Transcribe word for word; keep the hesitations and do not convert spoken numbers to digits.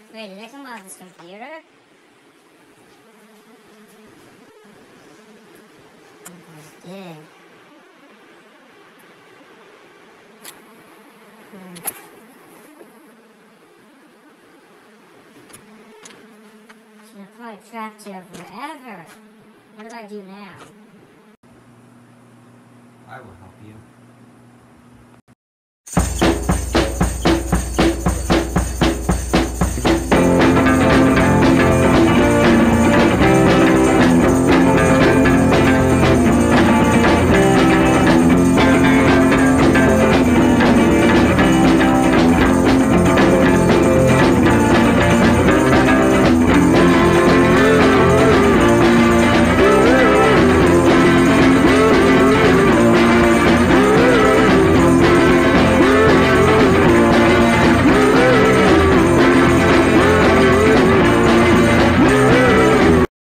Wait, did it come out of this computer? It did. Hmm. Should have probably trapped here forever. What do I do now? I will help you.